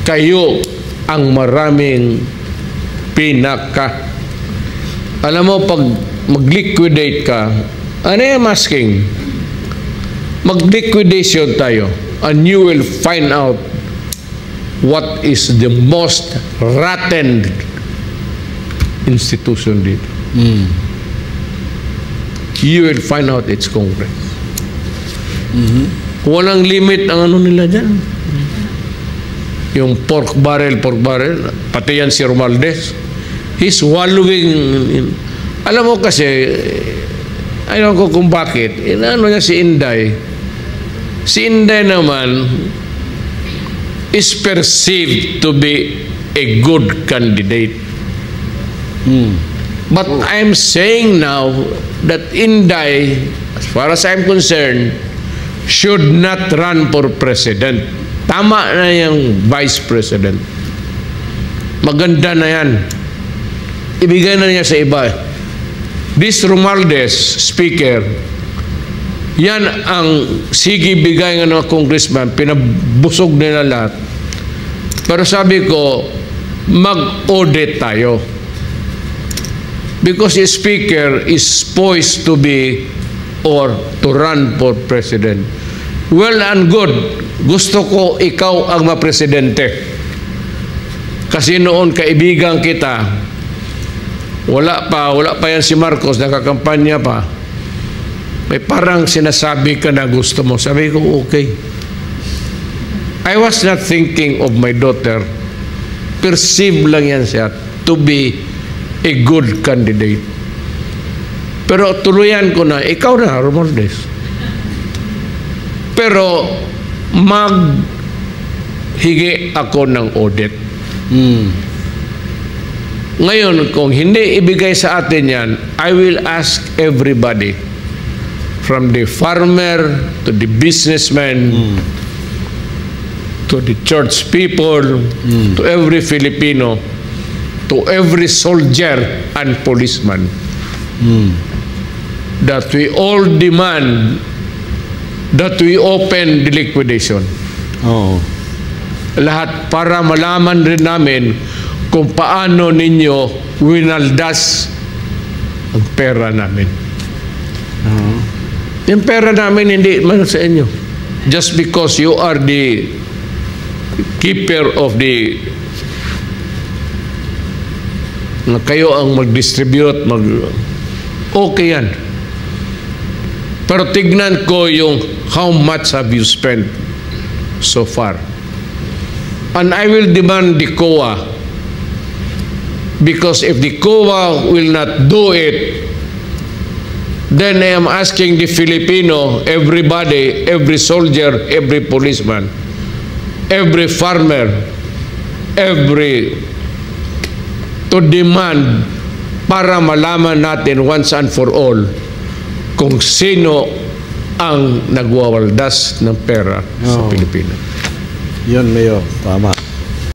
kayo ang maraming pinaka. Alam mo, pag mag-liquidate ka, ano yung masking? Mag-liquidation tayo and you will find out what is the most rotten institution dito. You will find out it's Congress. Walang limit ang ano nila dyan. Yung pork barrel, pati yan si Romualdez. He's wallowing in, alam mo kasi, ayaw ko kung bakit, ano niya si Inday. Si Inday naman is perceived to be a good candidate. But I'm saying now that Inday, as far as I'm concerned, should not run for president. Tama na yung vice president. Maganda na yan. Ibigay na niya sa iba. This Romualdez, speaker, yan ang sige bigay ng congressman, pinabusog nila lahat. Pero sabi ko, mag-audit tayo. Because the speaker is poised to be or to run for president. Well and good. Gusto ko ikaw ang mapresidente. Kasi noon kaibigan kita, wala pa yan si Marcos, nakakampanya pa. May parang sinasabi ka na gusto mo. Sabi ko, okay. I was not thinking of my daughter. Perceive lang yan siya to be a good candidate. Pero tuluyan ko na, ikaw na, Romualdez. Pero maghigi ako ng audit. Ngayon, kung hindi ibigay sa atin yan, I will ask everybody, from the farmer to the businessman, to the church people, to every Filipino, to every soldier and policeman, that we all demand that we open the liquidation. Lahat para malaman rin namin kung paano ninyo winaldas ang pera namin. Yung pera namin hindi man sa inyo. Just because you are the keeper of the, na kayo ang mag-distribute, okay yan. Pero tignan ko yung how much have you spent so far. And I will demand the COA, because if the COA will not do it, then I am asking the Filipino, everybody, every soldier, every policeman, every farmer, to demand para malaman natin once and for all kung sino ang nagwawaldas ng pera sa Pilipinas. Yun, Mayor. Tama.